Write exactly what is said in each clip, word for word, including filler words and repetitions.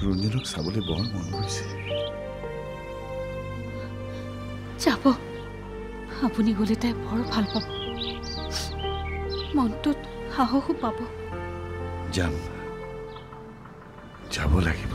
ৰঞ্জনক চাবলৈ বৰ মন গৈছে। যাব, আপুনি গ'লে তাই বৰ ভাল পাব, মনটোত সাহসো পাব। যাম, যাব লাগিব।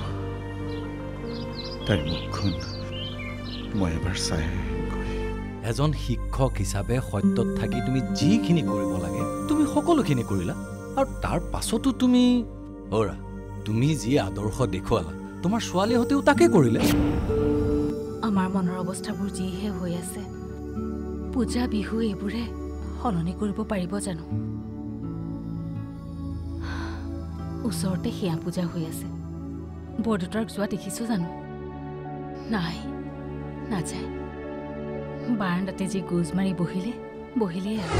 তাইৰ মুখখন মই এবাৰ চাই আহিমগৈ। এজন শিক্ষক হিচাপে সত্যত থাকি তুমি যিখিনি কৰিব লাগে তুমি সকলোখিনি কৰিলা, আৰু তাৰ পাছতো তুমি অৰা তুমি যি আদৰ্শ দেখুৱালা তোমাৰ ছোৱালীহঁতেও তাকে কৰিলে। আমাৰ মনৰ অৱস্থাবোৰ যিহে হৈ আছে, পূজা বিহু এইবোৰে সলনি কৰিব পাৰিব জানো? ওচৰতে সেয়া পূজা হৈ আছে, বৰদেউতাক যোৱা দেখিছো জানো? নাই, নাযায়। বাৰাণ্ডাতে যি গোজ মাৰি বহিলে বহিলেই আৰু।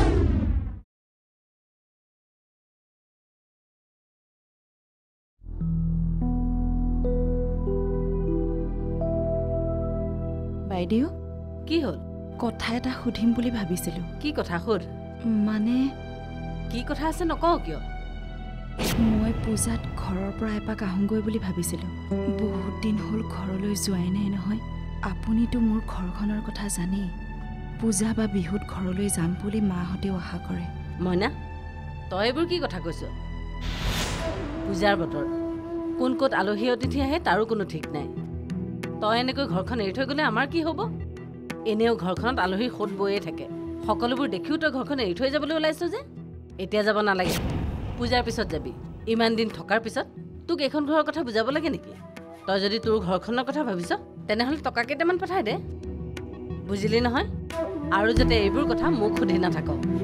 বাইদেউ, কি হ'ল? কথা এটা সুধিম বুলি ভাবিছিলোঁ। কি কথা সোধ। মানে কি কথা আছে নকওঁ কিয়? মই পূজাত ঘৰৰ পৰা এপাক আহোঁগৈ বুলি ভাবিছিলোঁ। বহুত দিন হ'ল ঘৰলৈ যোৱাই নাই নহয়। আপুনিতো মোৰ ঘৰখনৰ কথা জানেই। পূজা বা বিহুত ঘৰলৈ যাম বুলি মাহঁতেও আশা কৰে। মইনা, তই এইবোৰ কি কথা কৈছ? পূজাৰ বতৰ, কোন ক'ত আলহী অতিথি আহে তাৰো কোনো ঠিক নাই। তই এনেকৈ ঘৰখন এৰি থৈ গ'লে আমাৰ কি হ'ব? এনেও ঘৰখনত আলহীৰ সোঁত বৈয়ে থাকে। সকলোবোৰ দেখিও তই ঘৰখন এৰি থৈ যাবলৈ ওলাইছ যে? এতিয়া যাব নালাগে, পূজাৰ পিছত যাবি। ইমান দিন থকাৰ পিছত তোক এইখন ঘৰৰ কথা বুজাব লাগে নেকি? তই যদি তোৰ ঘৰখনৰ কথা ভাবিছ তেনেহ'লে টকা কেইটামান পঠাই দে, বুজিলি নহয়? আৰু যাতে এইবোৰ কথা মোক সুধি নাথাক।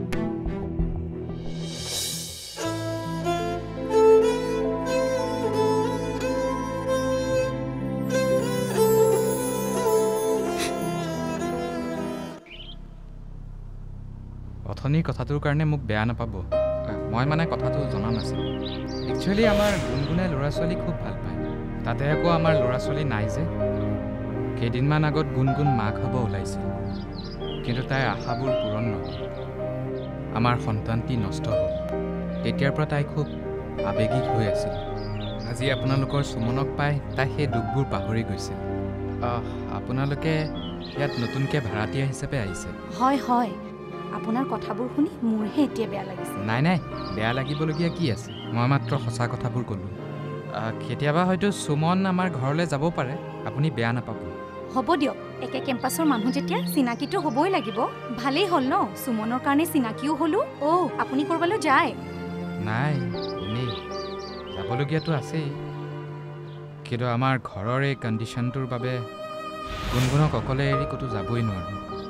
অথনিৰ কথাটোৰ কাৰণে মোক বেয়া নাপাব, মই মানে কথাটো জনা নাছিলোঁ। একচুৱেলি আমাৰ গুণগুণে ল'ৰা ছোৱালী খুব ভাল পায়, তাতে আকৌ আমাৰ ল'ৰা ছোৱালী নাই যে। কেইদিনমান আগত গুণগুণ মাক হ'ব ওলাইছিল, কিন্তু তাইৰ আশাবোৰ পূৰণ নহ'ল। আমাৰ সন্তানটি নষ্ট হ'ল। তেতিয়াৰ পৰা তাই খুব আৱেগিক হৈ আছিল। আজি আপোনালোকৰ সুমনক পাই তাই সেই দুখবোৰ পাহৰি গৈছিল। আপোনালোকে ইয়াত নতুনকৈ ভাড়াতীয়া হিচাপে আহিছে? হয় হয়, আপোনাৰ কথাবোৰ শুনি মোৰহে এতিয়া বেয়া লাগিছে। নাই নাই, বেয়া লাগিবলগীয়া কি আছে? মই মাত্ৰ সঁচা কথাবোৰ ক'লোঁ। কেতিয়াবা হয়তো সুমন আমাৰ ঘৰলৈ যাব পাৰে, আপুনি বেয়া নাপাব। হ'ব দিয়ক, একে কেম্পাছৰ মানুহ যেতিয়া চিনাকিটো হ'বই লাগিব। ভালেই হ'ল ন, সুমনৰ কাৰণে চিনাকিও হ'লো। অ' আপুনি ক'ৰবালৈ যায়? নাই, এনেই যাবলগীয়াটো আছেই, কিন্তু আমাৰ ঘৰৰ এই কণ্ডিশ্যনটোৰ বাবে গুণগুণক অকলে এৰি ক'তো যাবই নোৱাৰোঁ।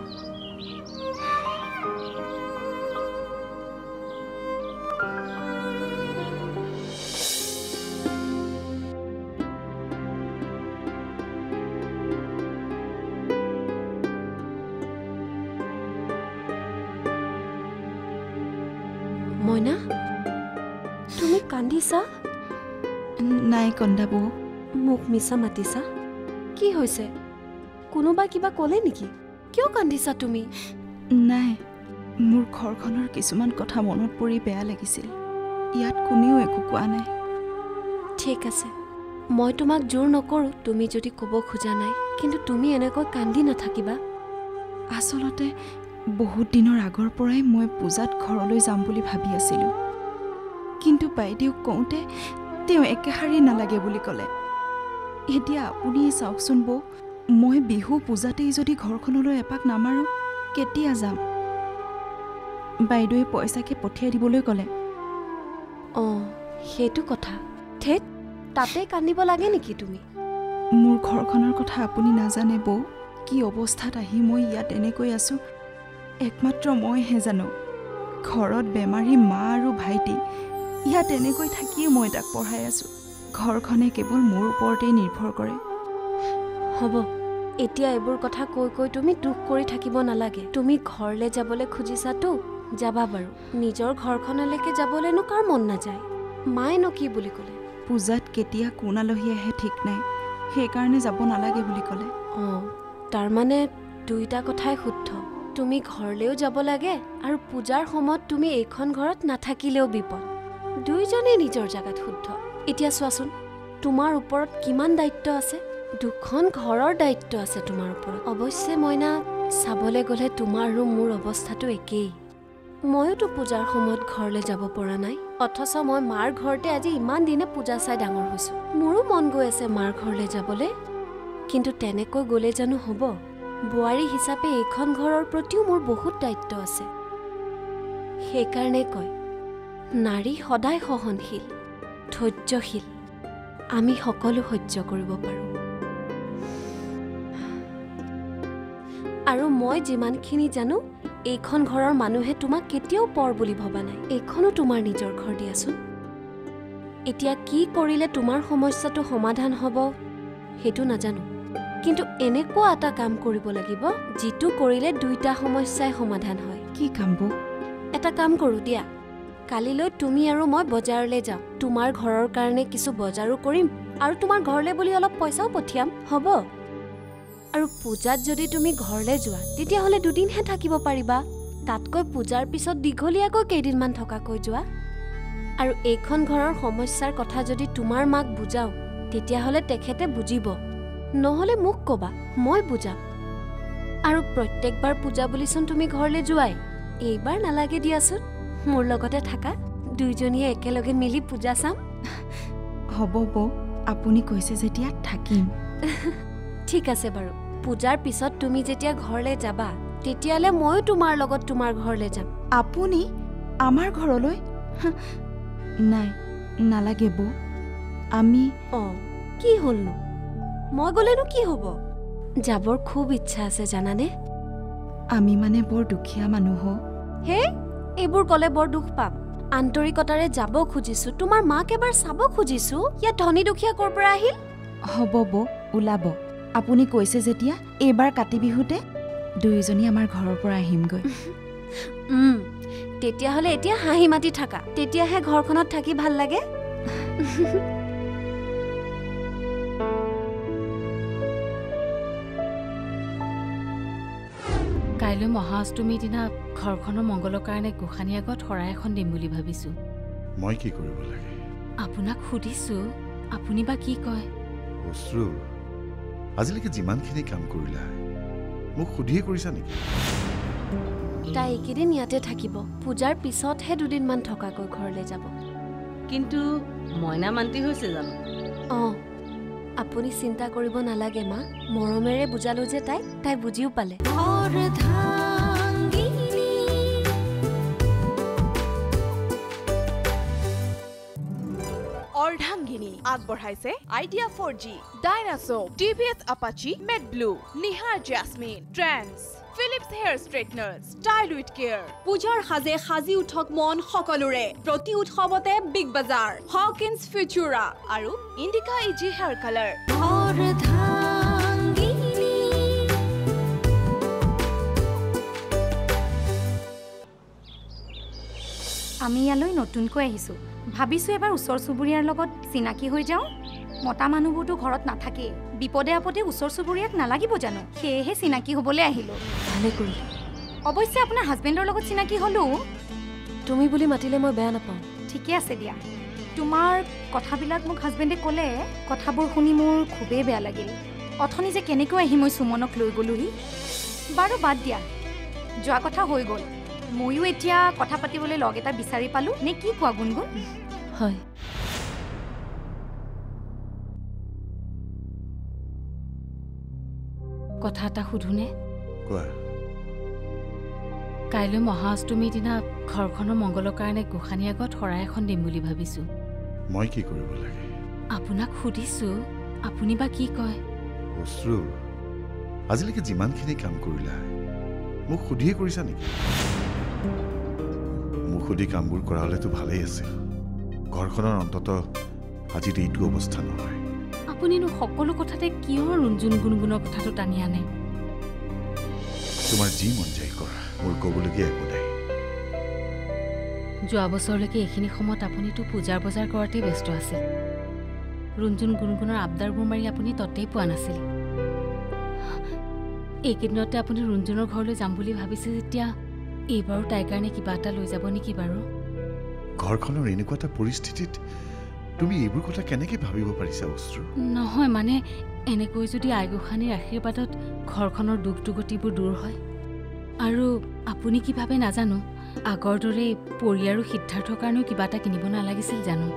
মইনা, তুমি কান্দিছা? নাই কন্দা বৌ। মোক মিছা মাতিছা? কি হৈছে? কোনোবা কিবা ক'লে নেকি? কিয় কান্দিছা তুমি? নাই, মোৰ ঘৰখনৰ কিছুমান কথা মনত পৰি বেয়া লাগিছিল। ইয়াত কোনেও একো কোৱা নাই। ঠিক আছে, মই তোমাক জোৰ নকৰোঁ তুমি যদি ক'ব খোজা নাই, কিন্তু তুমি এনেকৈ কান্দি নাথাকিবা। আচলতে বহুত দিনৰ আগৰ পৰাই মই পূজাত ঘৰলৈ যাম বুলি ভাবি আছিলোঁ, কিন্তু বাইদেউক কওঁতে তেওঁ একেষাৰেই নালাগে বুলি ক'লে। এতিয়া আপুনি চাওকচোন বৌ, মই বিহু পূজাতেই যদি ঘৰখনলৈ এপাক নামাৰোঁ কেতিয়া যাম? বাইদেৱে পইচাকে পঠিয়াই দিবলৈ ক'লে। অঁ, সেইটো কথা। ঠেত, তাতে কান্দিব লাগে নেকি তুমি? মোৰ ঘৰখনৰ কথা আপুনি নাজানে বৌ, কি অৱস্থাত আহি মই ইয়াত এনেকৈ আছোঁ একমাত্ৰ মইহে জানো। ঘৰত বেমাৰী মা আৰু ভাইটি, ইয়াত এনেকৈ থাকিয়ে মই তাক পঢ়াই আছোঁ। ঘৰখনে কেৱল মোৰ ওপৰতেই নিৰ্ভৰ কৰে। হ'ব, এতিয়া এইবোৰ কথা কৈ কৈ তুমি দুখ কৰি থাকিব নালাগে। তুমি ঘৰলৈ যাবলৈ খুজিছাতো, যাবা বাৰু। নিজৰ ঘৰখনলৈকে যাবলৈনো কাৰ মন নাযায়? মায়েনো কি বুলি ক'লে? পূজাত কেতিয়া কোন আলহী আহে ঠিক নাই, সেইকাৰণে যাব নালাগে বুলি ক'লে। অঁ, তাৰমানে দুইটা কথাই শুদ্ধ। তুমি ঘৰলৈও যাব লাগে আৰু পূজাৰ সময়ত তুমি এইখন ঘৰত নাথাকিলেও বিপদ। দুইজনেই নিজৰ জেগাত শুদ্ধ। এতিয়া চোৱাচোন, তোমাৰ ওপৰত কিমান দায়িত্ব আছে দুখন ঘৰৰ দায়িত্ব আছে তোমাৰ ওপৰত অৱশ্যে মইনা চাবলৈ গ'লে তোমাৰ আৰু মোৰ অৱস্থাটো একেই ময়োতো পূজাৰ সময়ত ঘৰলৈ যাব পৰা নাই অথচ মই মাৰ ঘৰতে আজি ইমান দিনে পূজা চাই ডাঙৰ হৈছো মোৰো মন গৈ আছে মাৰ ঘৰলৈ যাবলৈ কিন্তু তেনেকৈ গ'লে জানো হ'ব বোৱাৰী হিচাপে এইখন ঘৰৰ প্ৰতিও মোৰ বহুত দায়িত্ব আছে সেইকাৰণে কয় নাৰী সদায় সহনশীল ধৈৰ্যশীল আমি সকলো সহ্য কৰিব পাৰোঁ আৰু মই যিমানখিনি জানো এইখন ঘৰৰ মানুহে তোমাক কেতিয়াও পৰ বুলি ভবা নাই এইখনো তোমাৰ নিজৰ ঘৰ দিয়াচোন এতিয়া কি কৰিলে তোমাৰ সমস্যাটো সমাধান হ'ব সেইটো নাজানো কিন্তু এনেকুৱা এটা কাম কৰিব লাগিব যিটো কৰিলে দুইটা সমস্যাই সমাধান হয় কি কাম বৌ এটা কাম কৰোঁ দিয়া কালিলৈ তুমি আৰু মই বজাৰলৈ যাওঁ তোমাৰ ঘৰৰ কাৰণে কিছু বজাৰো কৰিম আৰু তোমাৰ ঘৰলৈ বুলি অলপ পইচাও পঠিয়াম হ'ব আৰু পূজাত যদি তুমি ঘৰলৈ যোৱা তেতিয়াহ'লে দুদিনহে থাকিব পাৰিবা তাতকৈ পূজাৰ পিছত দীঘলীয়াকৈ কেইদিনমান থকাকৈ যোৱা আৰু এইখন ঘৰৰ সমস্যাৰ কথা যদি তোমাৰ মাক বুজাওঁ তেতিয়াহ'লে তেখেতে বুজিব নহ'লে মোক ক'বা মই বুজাম আৰু প্ৰত্যেকবাৰ পূজা বুলিচোন তুমি ঘৰলৈ যোৱাই এইবাৰ নালাগে দিয়াচোন মোৰ লগতে থাকা দুইজনীয়ে একেলগে মিলি পূজা চাম হ'ব বৌ আপুনি কৈছে যেতিয়া থাকিম ঠিক আছে বাৰু পূজাৰ পিছত তুমি যেতিয়া ঘৰলৈ যাবা তেতিয়ালে ময়ো তোমাৰ লগত তোমাৰ ঘৰলৈ যাম আপুনি আমাৰ ঘৰলৈ নাই নালাগে বৌ আমি অঁ কি হ'লনো মই গ'লেনো কি হ'ব যাবৰ খুব ইচ্ছা আছে জানানে আমি মানে বৰ দুখীয়া মানুহ হে এইবোৰ ক'লে বৰ দুখ পাম আন্তৰিকতাৰে যাব খুজিছো তোমাৰ মাক এবাৰ চাব খুজিছো ইয়াত ধনী দুখীয়া ক'ৰ পৰা আহিল হ'ব বৌ ওলাব আপুনি কৈছে যেতিয়া এইবাৰ কাতি বিহুতে দুয়োজনী আমাৰ ঘৰৰ পৰা আহিমগৈ উম তেতিয়াহ'লে এতিয়া হাঁহি মাতি থাকা তেতিয়াহে ঘৰখনত থাকি ভাল লাগে কাইলৈ মহাষ্টমীৰ দিনা ঘৰখনৰ মংগলৰ কাৰণে গোসাঁনী আগত শৰাই এখন দিম বুলি ভাবিছো মই কি কৰিব লাগে আপোনাক সুধিছো আপুনি বা কি কয় অশ্ৰু আজিলৈকে যিমানখিনি কাম কৰিলা মোক সুধিয়ে কৰিছা নেকি তাই এইকেইদিন ইয়াতে থাকিব পূজাৰ পিছতহে দুদিনমান থকাকৈ ঘৰলৈ যাব কিন্তু মইনা মান্তি হৈছে জানো অঁ আপুনি চিন্তা কৰিব নালাগে মা মৰমেৰে বুজালো যে তাই তাই বুজিও পালে Ardhangini আগবঢ়াইছে আইডিয়া ফ'ৰ জি ডাইনাছো টিভিএছ আপাচি মেট blue Nihar jasmine trends Philips hair straightener style with care পূজাৰ সাজে সাজি উঠক মন সকলোৰে প্ৰতি উৎসৱতে বিগ বাজাৰ হকিন্স ফিউচুৰা আৰু ইণ্ডিকা ইজি হেয়াৰ কালাৰ আমি ইয়ালৈ নতুনকৈ আহিছোঁ ভাবিছোঁ এবাৰ ওচৰ চুবুৰীয়াৰ লগত চিনাকি হৈ যাওঁ মতা মানুহবোৰতো ঘৰত নাথাকে বিপদে আপদে ওচৰ চুবুৰীয়াক নালাগিব জানো সেয়েহে চিনাকি হ'বলৈ আহিলোঁ ভালে কৰিলে অৱশ্যে আপোনাৰ হাজবেণ্ডৰ লগত চিনাকি হ'লোঁ তুমি বুলি মাতিলে মই বেয়া নাপাওঁ ঠিকে আছে দিয়া তোমাৰ কথাবিলাক মোক হাজবেণ্ডে ক'লে কথাবোৰ শুনি মোৰ খুবেই বেয়া লাগিল অথনি যে কেনেকৈ আহি মই সুমনক লৈ গ'লোহি বাৰু বাদ দিয়া যোৱা কথা হৈ গ'ল ময়ো এতিয়া কথা পাতিবলৈ লগ এটা বিচাৰি পালোঁ নে কি কোৱা গুণগুণ হয় কথা এটা সুধোনে কোৱা কাইলৈ মহাষ্টমীৰ দিনা ঘৰখনৰ মংগলৰ কাৰণে গোসাঁনী আগত শৰাই এখন দিম বুলি ভাবিছো মই কি কৰিব লাগে আপোনাক সুধিছো আপুনি বা কি কয় অশ্ৰু আজিলৈকে যিমানখিনি কাম কৰিলা মোক সুধিয়ে কৰিছা নেকি মোক সুধি কামবোৰ কৰা হ'লেতো ভালেই আছিল ঘৰখনৰ অন্তত আজিত এইটো অৱস্থা নহয় আপুনিনো সকলো কথাতে কিয় ৰুণজুন গুণগুণৰ কথাটো টানি আনে তোমাৰ যি মন যায় কৰা মোৰ ক'বলগীয়া একো নাই যোৱা বছৰলৈকে এইখিনি সময়ত আপুনিতো পূজাৰ বজাৰ কৰাতেই ব্যস্ত আছিল ৰুণজুন গুণগুণৰ আবদাৰবোৰ মাৰি আপুনি ততেই পোৱা নাছিল এইকেইদিনতে আপুনি ৰুণজুনৰ ঘৰলৈ যাম বুলি ভাবিছে যেতিয়া এইবাৰো তাইৰ কাৰণে কিবা এটা লৈ যাব নেকি বাৰু ঘৰখনৰ এনেকুৱা এটা পৰিস্থিতিত তুমি এইবোৰ কথা কেনেকৈ ভাবিব পাৰিছা অশ্ৰু? নহয় মানে এনেকৈ যদি আইগোসানীৰ আশীৰ্বাদত ঘৰখনৰ দুখ দুগতিবোৰ দূৰ হয়। আৰু আপুনি কি ভাবে নাজানো, আগৰ দৰে পৰি আৰু সিদ্ধাৰ্থৰ কাৰণেও কিবা এটা কিনিব নালাগিছিল জানো?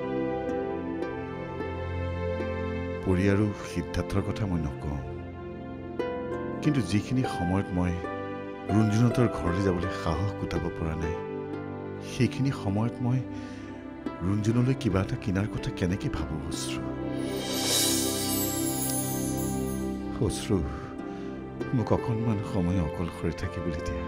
পৰি আৰু সিদ্ধাৰ্থৰ কথা মই নকওঁ, কিন্তু যিখিনি সময়ত মই ৰুণজুণতৰ ঘৰলৈ যাবলৈ সাহস গোটাব পৰা নাই, সেইখিনি সময়ত মই ৰুণজুণলৈ কিবা এটা কিনাৰ কথা কেনেকৈ ভাবোঁ অশ্ৰু? অশ্ৰু, মোক অকণমান সময় অকলশৰে থাকিবলৈ দিয়া।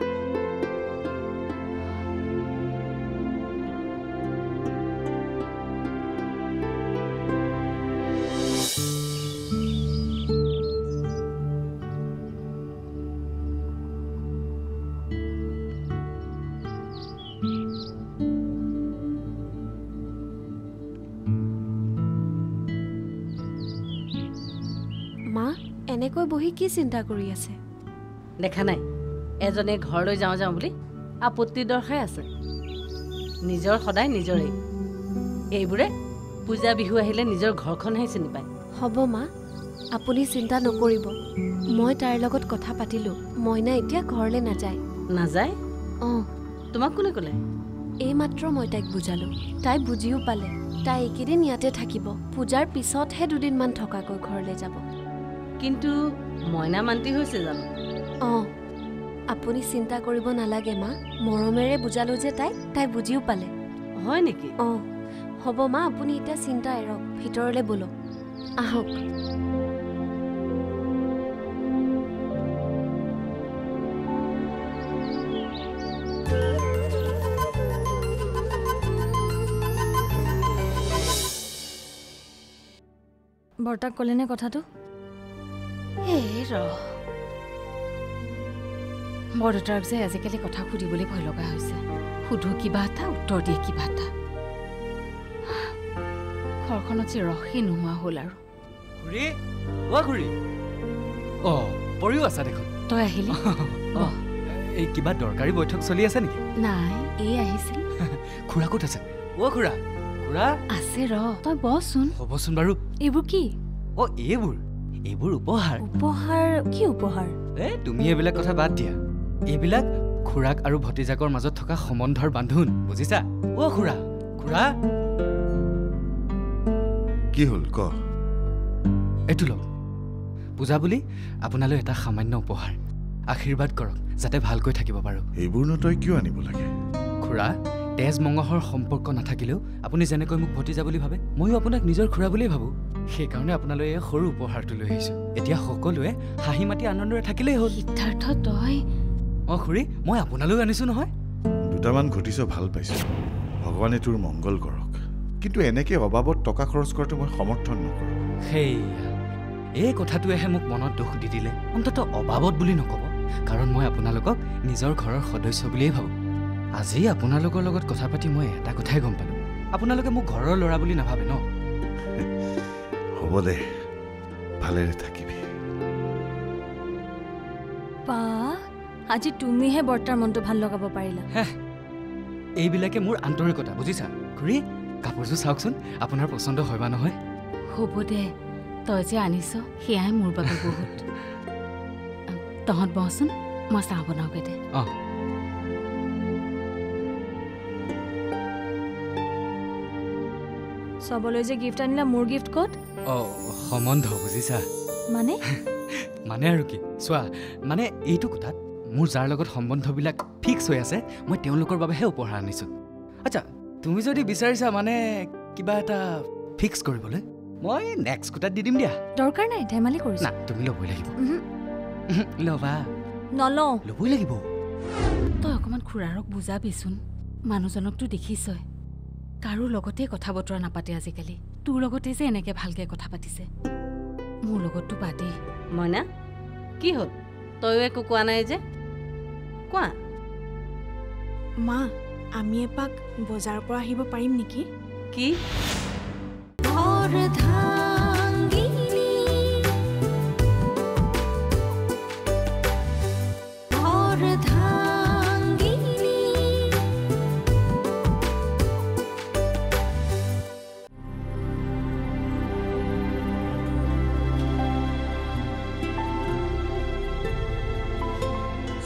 মা এনেকৈ বহি কি চিন্তা কৰি আছে? দেখা নাই এজনে ঘৰলৈ যাওঁ যাওঁ বুলি আপত্তি দৰ্শাই আছে। নিজৰ সদায় নিজৰেই। এইবোৰে পূজা বিহু আহিলে নিজৰ ঘৰখনহে চিনি পায়। হ'ব মা, আপুনি চিন্তা নকৰিব। মই তাইৰ লগত কথা পাতিলোঁ। মইনা এতিয়া ঘৰলৈ নাযায়। নাযায়? অঁ। তোমাক কোনে ক'লে? এইমাত্ৰ মই তাইক বুজালোঁ। তাই বুজিও পালে। তাই এইকেইদিন ইয়াতে থাকিব। পূজাৰ পিছতহে দুদিনমান থকাকৈ ঘৰলৈ যাব। কিন্তু মইনা মান্তি হৈছে জানো? অঁ, আপুনি চিন্তা কৰিব নালাগে মা। মৰমেৰে বুজালোঁ যে তাই তাই বুজিও পালে। হয় নেকি? অঁ হ'ব মা, আপুনি এতিয়া চিন্তা এৰক, ভিতৰলৈ ব'লক। আহক। বৰ্তাক ক'লেনে কথাটো? এই ৰ বৰদেউতাক যে আজিকালি কথা সুধিবলৈ ভয় লগা হৈছে। সুধো কিবা এটা, উত্তৰ দিয়ে কিবা এটা। ঘৰখনত যে ৰসেই নোহোৱা হ'ল আৰু। খুৰী, অ' খুৰী। অ' পৰিও আছা দেখোন। তই আহিলি? অ' এই কিবা দৰকাৰী বৈঠক চলি আছে নেকি? নাই, এই আহিছিল। খুৰা ক'ত আছে? অ' খুৰা, খুৰা আছে ৰ, তই বচোন। হ'বচোন বাৰু। এইবোৰ কি? অ' এইবোৰ এইবোৰ উপহাৰ। উপহাৰ? কি উপহাৰ? এ তুমি এইবিলাক কথা বাদ দিয়া। এইবিলাক খুৰাক আৰু ভতিজাকৰ মাজত থকা সম্বন্ধৰ বান্ধোন, বুজিছা? অ' খুৰা, খুৰা কি হ'ল ক? এইটো লওক। পূজা বুলি আপোনালৈ এটা সামান্য উপহাৰ। আশীৰ্বাদ কৰক যাতে ভালকৈ থাকিব পাৰোঁ। এইবোৰনো তই কিয় আনিব লাগে? খুৰা, তেজ মঙহৰ সম্পৰ্ক নাথাকিলেও আপুনি যেনেকৈ মোক ভতিজা বুলি ভাবে, ময়ো আপোনাক নিজৰ খুৰা বুলিয়েই ভাবোঁ। সেইকাৰণে আপোনালৈ এই সৰু উপহাৰটো লৈ আহিছোঁ। এতিয়া সকলোৱে হাঁহি মাতি আনন্দৰে থাকিলেই হ'ল। সিদ্ধাৰ্থ তই? অঁ খুৰী, মই আপোনালৈও আনিছোঁ নহয়। দুটামান ঘটিছ, ভাল পাইছোঁ। ভগৱানে তোৰ মংগল কৰক। কিন্তু এনেকৈ অবাবত টকা খৰচ কৰাটো মই সমৰ্থন নকৰোঁ। সেইয়া এই কথাটোৱেহে মোক মনত দুখ দি দিলে। অন্ততঃ অবাবত বুলি নক'ব, কাৰণ মই আপোনালোকক নিজৰ ঘৰৰ সদস্য বুলিয়েই ভাবোঁ। আজি আপোনালোকৰ লগত কথা পাতি মই এটা কথাই গম পালোঁ, আপোনালোকে মোক ঘৰৰ ল'ৰা বুলি নাভাবে ন? হ'ব দে, ভালেৰে থাকিবি। বা, আজি তুমিহে বৰ্তাৰ মনটো ভাল লগাব পাৰিলা। হে, এইবিলাকে মোৰ আন্তৰিকতা, বুজিছা? খুৰী, কাপোৰযোৰ চাওকচোন, আপোনাৰ পচন্দ হয় বা নহয়? হ'ব দে, তই যে আনিছ সেয়াই মোৰ বাবে বহুত। তহঁত বহচোন, মই চাহ বনাওঁগৈ দে। অঁ চবলৈ যে গিফ্ট আনিলা, মোৰ গিফ্ট ক'ত? অঁ সম্বন্ধ, বুজিছা? মানে মানে আৰু কি, চোৱা, মানে এইটো কথাত মোৰ যাৰ লগত সম্বন্ধবিলাক ফিক্স হৈ আছে, মই তেওঁলোকৰ বাবেহে উপহাৰ আনিছোঁ। আচ্ছা, তুমি যদি বিচাৰিছা মানে কিবা এটা ফিক্স কৰিবলৈ, মই নেক্সট কোটাত দি দিম দিয়া। দৰকাৰ নাই, ধেমালি কৰিছোঁ। না, তুমি ল'বই লাগিব। ল'বা? নলওঁ। ল'বই লাগিব। তই অকণমান খুৰাৰক বুজাবিচোন। মানুহজনকতো দেখিছই, কাৰো লগতে কথা বতৰা নাপাতে আজিকালি। তোৰ লগতে যে এনেকে ভালকে কথা পাতিছে, মোৰ লগততো বাদেই। মইনা, কি হ'ল? তইও একো কোৱা নাই যে? কোৱা। মা, আমি এপাক বজাৰৰ পৰা আহিব পাৰিম নেকি? কি? অৰ্ধাংগিনী, অৰ্ধাংগিনী।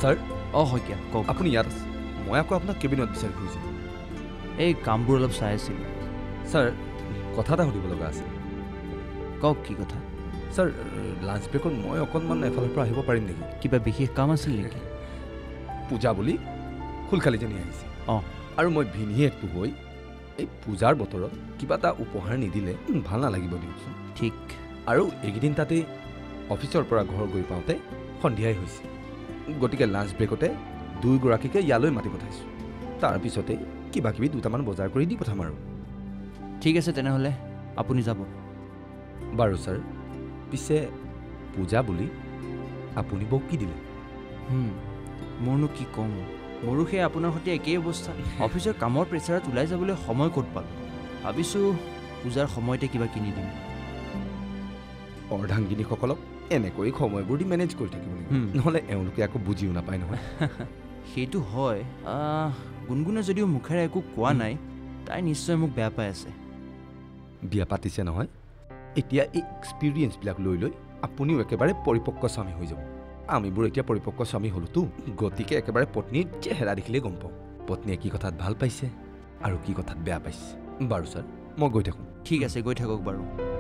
ছাৰ অঁ শইকীয়া কওক। আপুনি ইয়াত আছে, মই আকৌ আপোনাক কেবিনত বিচাৰি ফুৰিছিলোঁ। এই কামবোৰ অলপ চাই আছিলোঁ। ছাৰ কথা এটা সুধিব লগা আছে। কওক কি কথা? ছাৰ লাঞ্চ ব্ৰেকত মই অকণমান এফালৰ পৰা আহিব পাৰিম নেকি? কিবা বিশেষ কাম আছিল নেকি? পূজা বুলি খুলখালিজনী আহিছে। অঁ আৰু মই ভিনীহিয়েকটো হৈ এই পূজাৰ বতৰত কিবা এটা উপহাৰ নিদিলে ভাল নালাগিব দিয়কচোন। ঠিক। আৰু এইকেইদিন তাতেই অফিচৰ পৰা ঘৰ গৈ পাওঁতে সন্ধিয়াই হৈছে, গতিকে লাঞ্চ ব্ৰেকতে দুয়োগৰাকীকে ইয়ালৈ মাতি পঠাইছোঁ। তাৰপিছতে কিবা কিবি দুটামান বজাৰ কৰি দি পঠাম আৰু। ঠিক আছে তেনেহ'লে আপুনি যাব। বাৰু ছাৰ, পিছে পূজা বুলি আপুনি বৌক কি দিলে? মোৰনো কি ক'ম, মোৰো সেই আপোনাৰ সৈতে একেই অৱস্থা। অফিচৰ কামৰ প্ৰেছাৰত ওলাই যাবলৈ সময় ক'ত পালোঁ। ভাবিছোঁ পূজাৰ সময়তে কিবা কিনি দিম। অৰ্ধাংগিনীসকলক এনেকৈ সময়বোৰ দি মেনেজ কৰি থাকিব লাগিব, নহ'লে এওঁলোকে আকৌ বুজিও নাপায় নহয়। সেইটো হয়। গুণগুণে যদিও মুখেৰে একো কোৱা নাই, তাই নিশ্চয় মোক বেয়া পাই আছে। বিয়া পাতিছে নহয়, এতিয়া এই এক্সপিৰিয়েঞ্চবিলাক লৈ লৈ আপুনিও একেবাৰে পৰিপক্ক স্বামী হৈ যাব। আমিবোৰ এতিয়া পৰিপক্ক স্বামী হ'লোতো, গতিকে একেবাৰে পত্নীৰ চেহেৰা দেখিলেই গম পাওঁ পত্নীয়ে কি কথাত ভাল পাইছে আৰু কি কথাত বেয়া পাইছে। বাৰু ছাৰ, মই গৈ থাকোঁ। ঠিক আছে, গৈ থাকক বাৰু।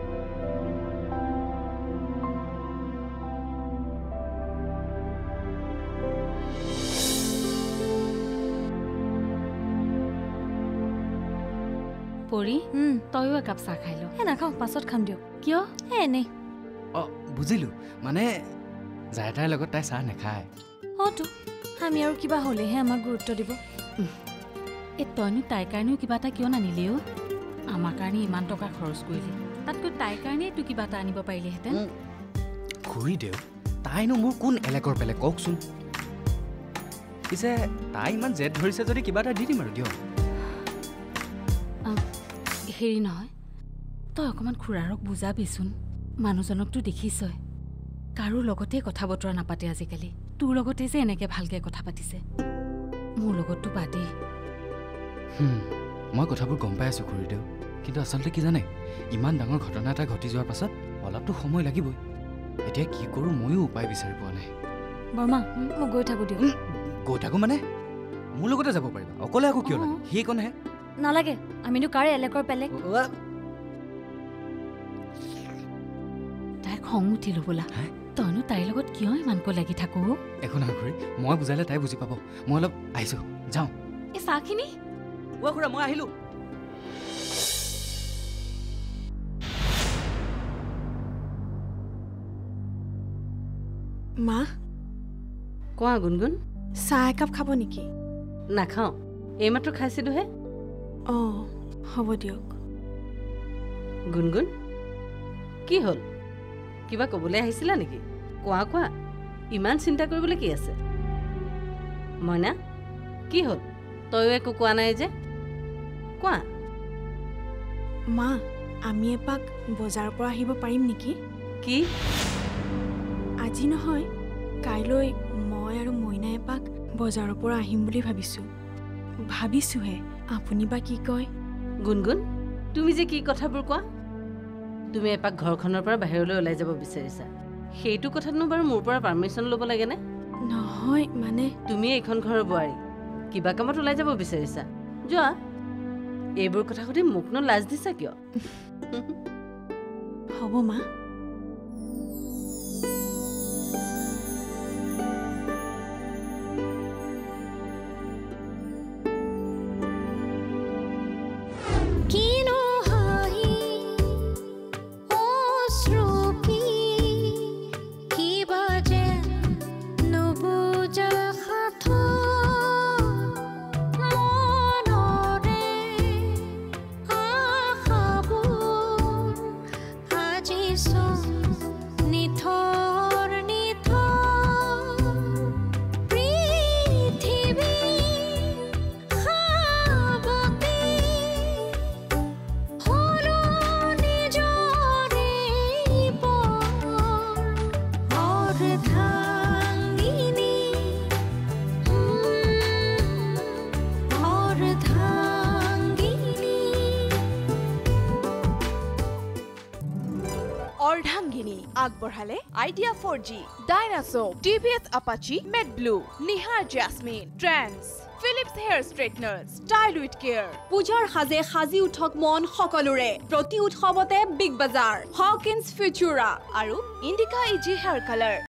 পৰি তয়ো একাপ চাহ খাই ল। হে নাখাওঁ, পাছত খাম দিয়ক। কিয়? হে এনেই। অঁ বুজিলোঁ, মানে যাই তাইৰ লগত তাই চাহ নাখায়। অঁতো আমি আৰু কিবা হ'লেহে আমাক গুৰুত্ব দিব। এই তইনো তাইৰ কাৰণেও কিবা এটা কিয় নানিলি অ'? আমাৰ কাৰণে ইমান টকা খৰচ কৰিলি, তাতকৈ তাইৰ কাৰণেই তোৰ কিবা এটা আনিব পাৰিলিহেঁতেন। ঘূৰি দেও, তাইনো মোৰ কোন এলেকৰ পেলে কওকচোন। পিছে তাই ইমান জেদ ধৰিছে যদি কিবা এটা দি দিম আৰু দিয়ক। হেৰি নহয়, তই অকণমান খুৰাৰক বুজাবিচোন। মানুহজনকতো দেখিছই, কাৰো লগতে কথা বতৰা নাপাতে আজিকালি। তোৰ লগতে যে এনেকে ভালকে কথা পাতিছে, মোৰ লগততো বাদেই। মই কথাবোৰ গম পাই আছোঁ খুৰীদেউ, কিন্তু আচলতে কি জানে, ইমান ডাঙৰ ঘটনা এটা ঘটি যোৱাৰ পাছত অলপতো সময় লাগিবই। এতিয়া কি কৰোঁ ময়ো উপায় বিচাৰি পোৱা নাই। বৰমা, মই গৈ থাকোঁ দিয়ক। গৈ থাকোঁ মানে? মোৰ লগতে যাব পাৰিবা, অকলে আকৌ কিয় লাগে? সেইকণহে নালাগে, আমিনো কাৰ এলেকৰ পেলে। তাইৰ খং উঠিল বোলা। তইনো তাইৰ লগত কিয় ইমানকৈ লাগি থাকো? একো নহয় খুৰী, মই বুজালে তাই বুজি পাব। মই অলপ আহিছোঁ, যাওঁ। এই চাহখিনি অ' খুৰা, মই আহিলোঁ। মা, কোৱা গুণগুণ। চাহ একাপ খাব নেকি? নাখাওঁ, এইমাত্ৰ খাইছিলোহে। অঁ হ'ব দিয়ক। গুণগুণ, কি হ'ল? কিবা ক'বলৈ আহিছিলা নেকি? কোৱা কোৱা, ইমান চিন্তা কৰিবলৈ কি আছে? মইনা, কি হ'ল? তয়ো একো কোৱা নাই যে, কোৱা। মা, আমি এপাক বজাৰৰ পৰা আহিব পাৰিম নেকি? কি? আজি নহয়, কাইলৈ মই আৰু মইনা এপাক বজাৰৰ পৰা আহিম বুলি ভাবিছোঁ। ভাবিছোঁহে, আপুনি বা কি কয়? গুণগুণ, তুমি যে কি কথাবোৰ কোৱা? তুমি এপাক ঘৰখনৰ পৰা বাহিৰলৈ ওলাই যাব বিচাৰিছা, সেইটো কথাতনো বাৰু মোৰ পৰা পাৰ্মিশ্যন ল'ব লাগেনে? নহয় মানে, তুমি এইখন ঘৰৰ বোৱাৰী, কিবা কামত ওলাই যাব বিচাৰিছা, যোৱা। এইবোৰ কথা সুধি মোকনো লাজ দিছা কিয়? হ'ব মা। So অৰ্ধাংগিনী আগবঢ়ালে আইডিয়া ফ'ৰ জি ডাইনাছ'ৰ টিভিএছ আপাচি মেট blue Nihar jasmine trends Philips hair straightener style with care পূজাৰ সাজে সাজি উঠক মন সকলোৰে প্ৰতি উৎসৱতে বিগ বাজাৰ হকিন্স ফিউচুৰা আৰু ইণ্ডিকা ইজি হেয়াৰ কালাৰ